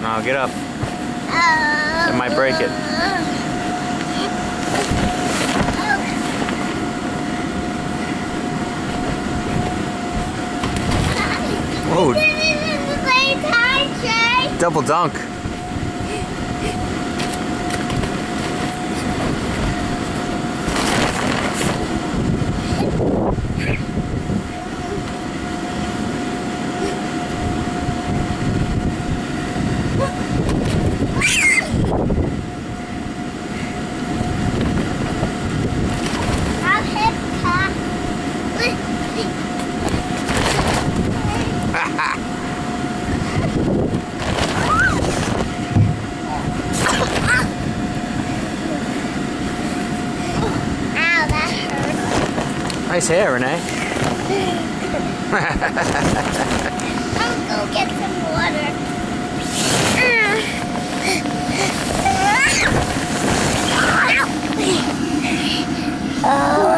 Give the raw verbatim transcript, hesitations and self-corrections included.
No, get up. It might break it. Whoa. Double dunk. Nice hair, Renee. I'll go get some water. Oh.